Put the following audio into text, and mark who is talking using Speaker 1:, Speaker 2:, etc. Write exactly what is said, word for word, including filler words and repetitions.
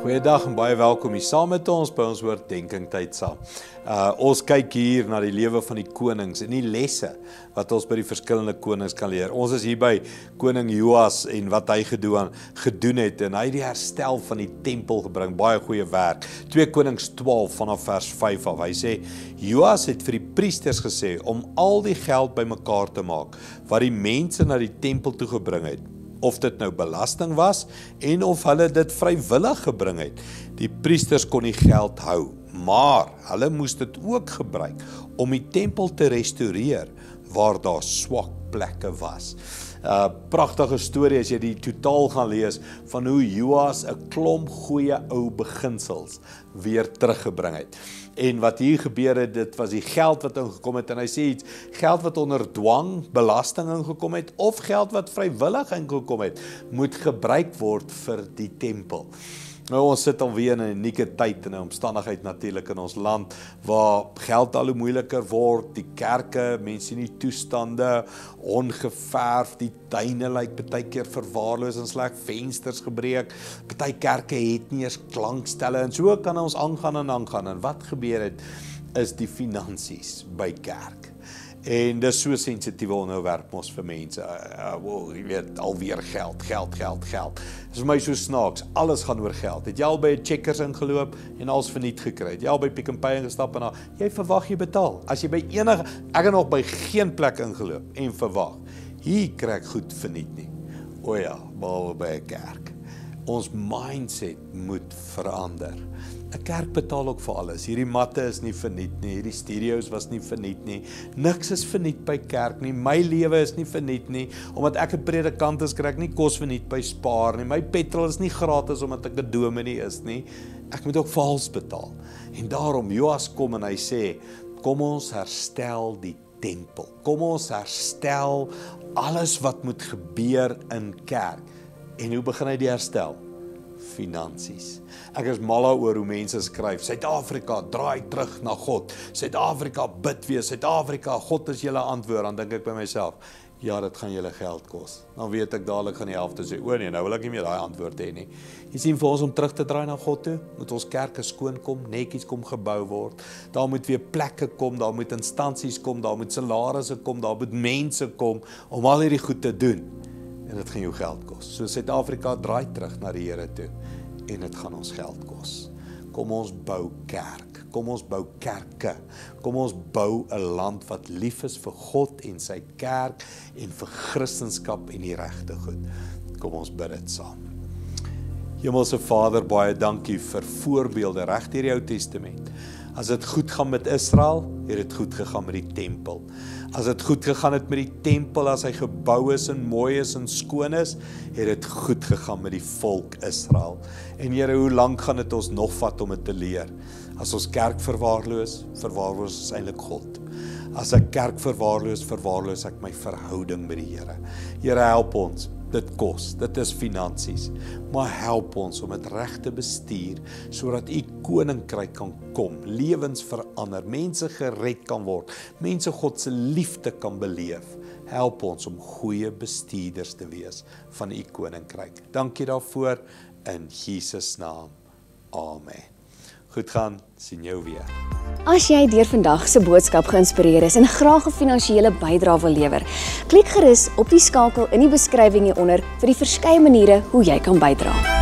Speaker 1: Goeiedag en baie welkom hier saam met ons by ons oordeenking tyd saam. Uh, ons kyk hier na die lewe van die konings en die lesse wat ons by die verskillende konings kan leer. Ons is hier by koning Joas en wat hy gedoen, gedoen het en hy het die herstel van die tempel gebring, baie goeie werk. twee Konings twaalf vanaf vers vyf af. Hy sê, Joas het vir die priesters gesê om al die geld bymekaar te maak wat die mense na die tempel toe gebring het. Of dit nou belasting was, en of hulle dit vrywillig gebring het. Die priesters kon die geld hou, maar hulle moes dit ook gebruik om die tempel te restoreer, waar daar swak plekke was. Uh, pragtige storie as jy die totaal gaan lees, van hoe Joas 'n klomp goeie ou beginsels weer teruggebring het. En wat hier gebeur het, dit was die geld wat ingekom het, en hy sê iets, geld wat onder dwang, belasting ingekom het, of geld wat vrywillig ingekom het, moet gebruik word vir die tempel. Nou, ons sit alweer in 'n unieke tyd en 'n omstandigheid natuurlik in ons land, waar geld al hoe moeiliker word, die kerke, mense in die toestande, ongeverf, die tuine lyk baie keer verwaarloos en sleg, vensters gebreek, baie kerke het nie eers klankstelle, en so kan ons aangaan en aangaan, en wat gebeur het, is die finansies by kerk. En dis so sensitiewe onderwerp ons vir mense, uh, wow, jy weet, alweer geld, geld, geld, geld. Dis vir my so snaaks, alles gaan oor geld. Het jy al by 'n Checkers ingeloop en alles verniet gekry? Het jy al by Pick n Pay ingestap en al, jy verwag jy betaal. As jy by enige, ek het nog by geen plek ingeloop en verwag, hier kry ek goed verniet nie. O ja, behalwe by 'n kerk. Ons mindset moet verander. 'n Kerk betaal ook vir alles. Hierdie matte is nie verniet nie, hierdie studios was nie verniet nie, niks is verniet by kerk nie, my lewe is nie verniet nie, omdat ek 'n predikant is, kry ek nie kos verniet by Spaar nie, my petrol is nie gratis omdat ek 'n dominee is nie, ek moet ook vals betaal. En daarom, Joas kom en hy sê, kom ons herstel die tempel, kom ons herstel alles wat moet gebeur in kerk. En hoe begin hy die herstel? Finansies. Ek is mal oor hoe mense skryf, Suid-Afrika, draai terug na God, Suid-Afrika, bid weer, Suid-Afrika, God is julle antwoord, dan dink ek by myself, ja, dit gaan julle geld kos. Dan weet ek dadelik gaan die helfte sê, o nee, nou wil ek nie meer daai antwoord hê nie. Jy sien, vir ons om terug te draai na God toe, moet ons kerke skoon kom, netjies kom gebou word, daar moet weer plekke kom, daar moet instansies kom, daar moet salarisse kom, daar moet mense kom, om al hierdie goed te doen. En dit gaan jou geld kos. So Suid-Afrika draai terug na die Here toe, en dit gaan ons geld kos. Kom ons bou kerk, kom ons bou kerke, kom ons bou 'n land wat lief is vir God en sy kerk, en vir Christendom en die regte goed. Kom ons bid dit saam. Hemelse Vader, baie dankie vir voorbeelde reg deur die Ou Testament. As dit goed gaan met Israel, het dit goed gegaan met die tempel. As dit goed gegaan het met die tempel, as hy gebou is en mooi is en skoon is, het dit goed gegaan met die volk Israel. En Here, hoe lank gaan dit ons nog vat om dit te leer? As ons kerk verwaarloos, verwaarloos is eintlik God. As ek kerk verwaarloos, verwaarloos ek my verhouding met die Here. Here, help ons. Dit kos, dit is finansies, maar help ons om dit reg te bestuur, sodat u koninkryk kan kom, lewens verander, mense gered kan word, mense God se liefde kan beleef. Help ons om goeie bestuurders te wees van u koninkryk. Dankie daarvoor, in Jesus naam. Amen. Goed gaan, sien jou weer.
Speaker 2: As jy deur vandag se boodskap geïnspireer is en graag 'n finansiële bydrae wil lewer, klik gerus op die skakel in die beskrywing hieronder vir die verskeie maniere hoe jy kan bydra.